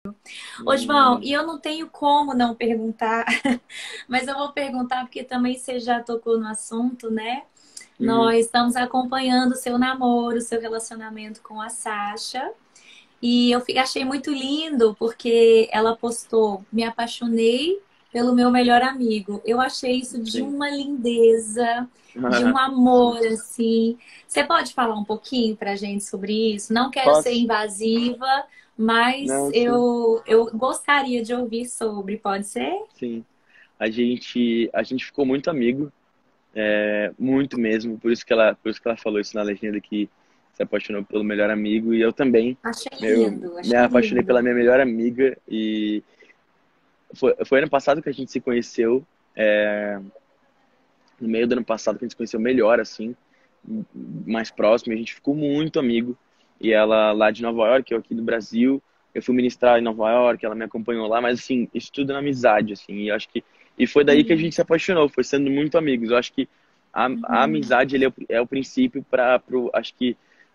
Ô, João, e Hum, eu não tenho como não perguntar, mas eu vou perguntar porque também você já tocou no assunto, né? uhum. Nós estamos acompanhando o seu namoro, o seu relacionamento com a Sasha. E eu achei muito lindo porque ela postou: Me apaixonei pelo meu melhor amigo. Eu achei isso de Sim. uma lindeza, de um amor, assim. Você pode falar um pouquinho pra gente sobre isso? Não quero ser Posso? invasiva, mas Não, sim, eu gostaria de ouvir sobre. Pode ser? sim. A gente ficou muito amigo, muito mesmo. Por isso que ela falou isso na legenda que se apaixonou pelo melhor amigo e eu também. Eu me Achei apaixonei lindo. pela minha melhor amiga e foi ano passado que a gente se conheceu. No meio do ano passado que a gente se conheceu melhor, assim, mais próximo. A gente ficou muito amigo. E ela lá de Nova York, eu aqui do Brasil. Eu fui ministrar em Nova York, ela me acompanhou lá, mas assim, isso tudo na amizade, assim. E acho que e foi daí que a Sim. gente se apaixonou, foi sendo muito amigos. Eu acho que a Uhum. amizade ele é o princípio para acho que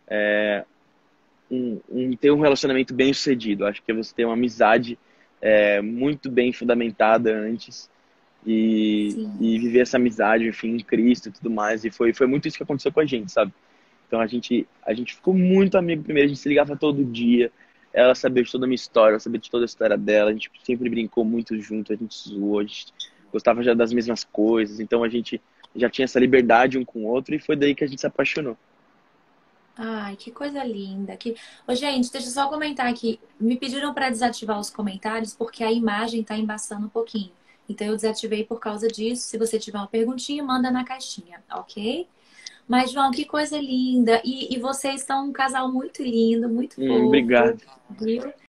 ter um relacionamento bem sucedido. Acho que é você ter uma amizade muito bem fundamentada antes e Sim. viver essa amizade, enfim, em Cristo e tudo mais. E foi muito isso que aconteceu com a gente, sabe? Então a gente ficou muito amigo primeiro, a gente se ligava todo dia. Ela sabia de toda a minha história, ela sabia de toda a história dela. A gente sempre brincou muito junto, a gente zoou, a gente gostava já das mesmas coisas. Então a gente já tinha essa liberdade um com o outro e foi daí que a gente se apaixonou. Ai, que coisa linda. Ô, gente, deixa eu só comentar aqui. Me pediram para desativar os comentários porque a imagem está embaçando um pouquinho. Então eu desativei por causa disso. Se você tiver uma perguntinha, manda na caixinha, ok? Mas, João, que coisa linda. E vocês são um casal muito lindo, muito fofo, Obrigado. viu?